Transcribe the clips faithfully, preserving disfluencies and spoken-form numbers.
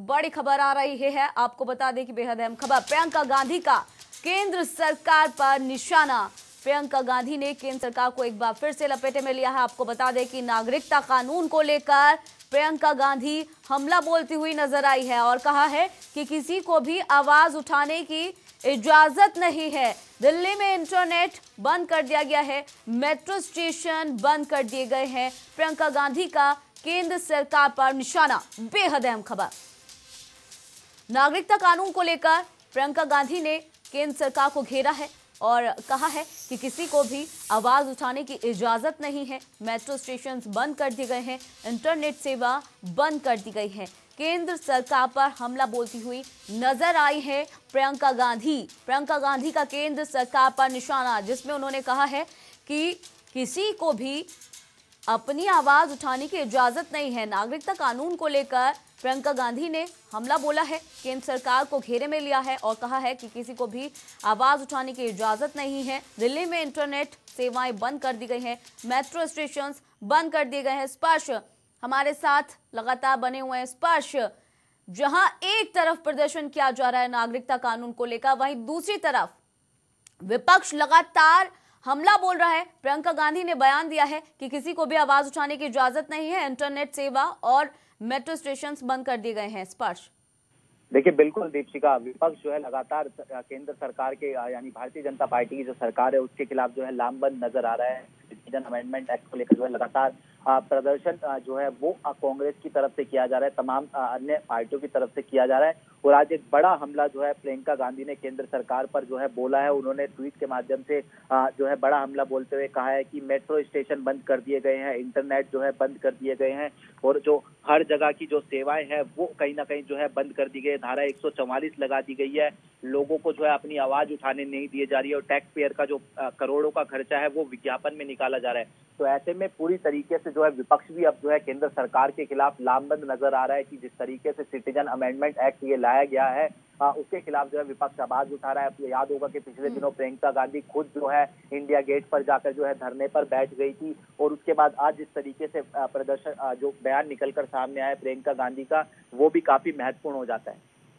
बड़ी खबर आ रही है, आपको बता दें कि बेहद अहम खबर। प्रियंका गांधी का केंद्र सरकार पर निशाना। प्रियंका गांधी ने केंद्र सरकार को एक बार फिर से लपेटे में लिया है। आपको बता दें कि नागरिकता कानून को लेकर प्रियंका गांधी हमला बोलती हुई नजर आई है और कहा है कि किसी को भी आवाज उठाने की इजाजत नहीं है। दिल्ली में इंटरनेट बंद कर दिया गया है, मेट्रो स्टेशन बंद कर दिए गए हैं। प्रियंका गांधी का केंद्र सरकार पर निशाना। बेहद अहम खबर। नागरिकता कानून को लेकर प्रियंका गांधी ने केंद्र सरकार को घेरा है और कहा है कि किसी को भी आवाज उठाने की इजाजत नहीं है। मेट्रो स्टेशन बंद कर दिए गए हैं, इंटरनेट सेवा बंद कर दी गई है। केंद्र सरकार पर हमला बोलती हुई नजर आई है प्रियंका गांधी। प्रियंका गांधी का केंद्र सरकार पर निशाना, जिसमें उन्होंने कहा है कि किसी को भी अपनी आवाज उठाने की इजाजत नहीं है। नागरिकता कानून को लेकर प्रियंका गांधी ने हमला बोला है, केंद्र सरकार को घेरे में लिया है और कहा है कि किसी को भी आवाज उठाने की इजाजत नहीं है। दिल्ली में इंटरनेट सेवाएं बंद कर दी गई हैं, मेट्रो स्टेशन बंद कर दिए गए हैं। स्पर्श हमारे साथ लगातार बने हुए हैं। स्पर्श, जहां एक तरफ प्रदर्शन किया जा रहा है नागरिकता कानून को लेकर, वहीं दूसरी तरफ विपक्ष लगातार हमला बोल रहा है। प्रियंका गांधी ने बयान दिया है कि किसी को भी आवाज उठाने की इजाजत नहीं है, इंटरनेट सेवा और मेट्रो स्टेशन बंद कर दिए गए हैं। स्पर्श, देखिए बिल्कुल दीपशिका, विपक्ष जो है लगातार केंद्र सरकार के यानी भारतीय जनता पार्टी की जो सरकार है उसके खिलाफ जो है लामबंद नजर आ रहा है। सिटीजन अमेंडमेंट एक्ट को लेकर जो है लगातार प्रदर्शन जो है वो कांग्रेस की तरफ से किया जा रहा है, तमाम अन्य पार्टियों की तरफ से किया जा रहा है। और आज एक बड़ा हमला जो है प्रियंका गांधी ने केंद्र सरकार पर जो है बोला है। उन्होंने ट्वीट के माध्यम से जो है बड़ा हमला बोलते हुए कहा है कि मेट्रो स्टेशन बंद कर दिए गए हैं, इंटरनेट जो है बंद कर दिए गए हैं और जो हर जगह की जो सेवाएं हैं वो कहीं ना कहीं जो है बंद कर दी गई है। धारा एक सौ चौवालीस लगा दी गई है, लोगों को जो है अपनी आवाज उठाने नहीं दिए जा रही है और टैक्स पेयर का जो करोड़ों का खर्चा है वो विज्ञापन में निकाला जा रहा है। तो ऐसे में पूरी तरीके से जो है विपक्ष भी अब जो है केंद्र सरकार के खिलाफ लामबंद नजर आ रहा है कि जिस तरीके से सिटीजन अमेंडमेंट एक्ट ये लाया गया है आ, उसके खिलाफ जो है विपक्ष आवाज उठा रहा है। आपको याद होगा कि पिछले दिनों प्रियंका गांधी खुद जो है इंडिया गेट पर जाकर जो है धरने पर बैठ गई थी और उसके बाद आज जिस तरीके से प्रदर्शन जो बयान निकलकर सामने आया प्रियंका गांधी का, वो भी काफी महत्वपूर्ण हो जाता है।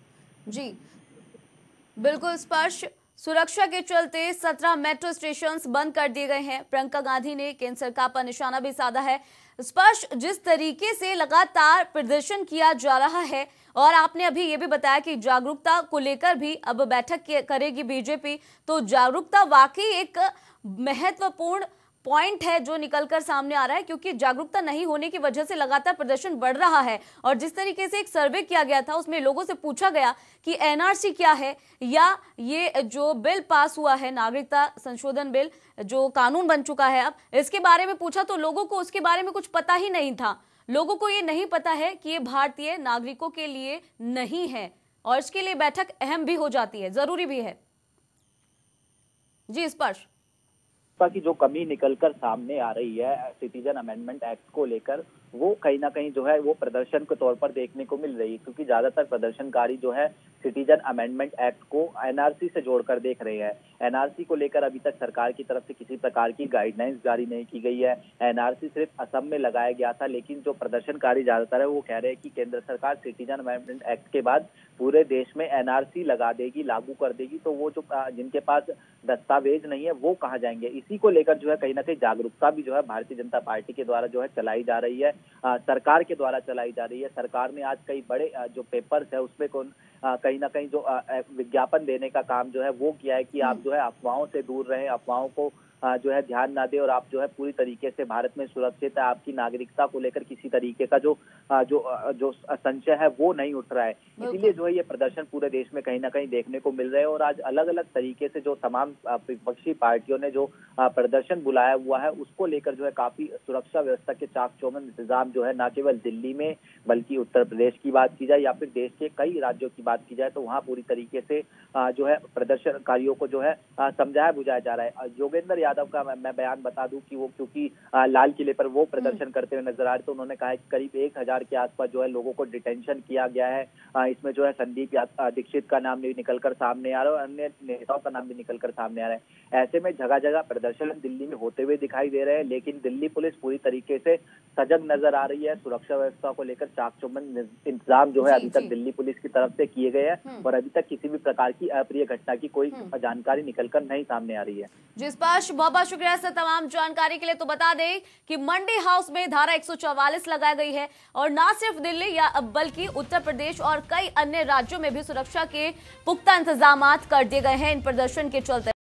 जी बिल्कुल स्पर्श, सुरक्षा के चलते सत्रह मेट्रो स्टेशन बंद कर दिए गए हैं। प्रियंका गांधी ने केंद्र सरकार पर निशाना भी साधा है। स्पर्श, जिस तरीके से लगातार प्रदर्शन किया जा रहा है और आपने अभी ये भी बताया कि जागरूकता को लेकर भी अब बैठक करेगी बीजेपी, तो जागरूकता वाकई एक महत्वपूर्ण पॉइंट है जो निकलकर सामने आ रहा है, क्योंकि जागरूकता नहीं होने की वजह से लगातार प्रदर्शन बढ़ रहा है। और जिस तरीके से एक सर्वे किया गया था उसमें लोगों से पूछा गया कि एनआरसी क्या है या ये जो बिल पास हुआ है, नागरिकता संशोधन बिल जो कानून बन चुका है अब, इसके बारे में पूछा तो लोगों को उसके बारे में कुछ पता ही नहीं था। लोगों को ये नहीं पता है कि ये भारतीय नागरिकों के लिए नहीं है और इसके लिए बैठक अहम भी हो जाती है, जरूरी भी है। जी स्पर्श, की जो कमी निकलकर सामने आ रही है सिटीजन अमेंडमेंट एक्ट को लेकर, वो कहीं ना कहीं जो है वो प्रदर्शन के तौर पर देखने को मिल रही है, क्योंकि ज्यादातर प्रदर्शनकारी जो है सिटीजन अमेंडमेंट एक्ट को एनआरसी से जोड़कर देख रहे हैं। एनआरसी को लेकर अभी तक सरकार की तरफ से किसी प्रकार की गाइडलाइंस जारी नहीं की गई है। एनआरसी सिर्फ असम में लगाया गया था, लेकिन जो प्रदर्शनकारी ज्यादातर है वो कह रहे हैं कि केंद्र सरकार सिटीजन अमेंडमेंट एक्ट के बाद पूरे देश में एनआरसी लगा देगी, लागू कर देगी, तो वो जो जिनके पास दस्तावेज नहीं है वो कहाँ जाएंगे। इसी को लेकर जो है कहीं ना कहीं जागरूकता भी जो है भारतीय जनता पार्टी के द्वारा जो है चलाई जा रही है, आ, सरकार के द्वारा चलाई जा रही है। सरकार ने आज कई बड़े आ, जो पेपर्स है उसमें कौन कहीं ना कहीं जो विज्ञापन देने का काम जो है वो किया है कि आप जो है अफवाहों से दूर रहें, अफवाहों को जो है ध्यान ना दे और आप जो है पूरी तरीके से भारत में सुरक्षित है। आपकी नागरिकता को लेकर किसी तरीके का जो जो जो संशय है वो नहीं उठ रहा है। इसीलिए जो है ये प्रदर्शन पूरे देश में कहीं ना कहीं देखने को मिल रहे हैं और आज अलग अलग तरीके से जो तमाम विपक्षी पार्टियों ने जो प्रदर्शन बुलाया हुआ है उसको लेकर जो है काफी सुरक्षा व्यवस्था के चाक चौबंद इंतजाम जो है न केवल दिल्ली में बल्कि उत्तर प्रदेश की बात की जाए या फिर देश के कई राज्यों की बात की जाए तो वहाँ पूरी तरीके से जो है प्रदर्शनकारियों को जो है समझाया बुझाया जा रहा है। योगेंद्र यादव का मैं बयान बता दूं कि वो क्योंकि लाल किले पर वो प्रदर्शन करते हुए नजर आ रहे, तो उन्होंने कहा कि करीब एक हजार कार के आसपास जो है लोगों को डिटेंशन किया गया है। इसमें जो है संदीप दीक्षित का नाम भी निकलकर सामने आ रहा है और अन्य नेताओं का नाम भी निकलकर सामने आ रहा है। ऐसे में जगह जगह प्रदर्शन दिल्ली में होते हुए दिखाई दे रहे हैं, लेकिन दिल्ली पुलिस पूरी तरीके से सजग नजर आ रही है। सुरक्षा व्यवस्था को लेकर चाक चौबंद इंतजाम जो है अभी तक दिल्ली पुलिस की तरफ से किए गए हैं और अभी तक किसी भी प्रकार की अप्रिय घटना की कोई जानकारी निकलकर नहीं सामने आ रही है। जी स्पर्श, बहुत बहुत शुक्रिया सर तमाम जानकारी के लिए। तो बता दें कि मंडी हाउस में धारा एक सौ चौवालीस लगाई गई है और न सिर्फ दिल्ली या बल्कि उत्तर प्रदेश और कई अन्य राज्यों में भी सुरक्षा के पुख्ता इंतजाम कर दिए गए हैं इन प्रदर्शन के चलते।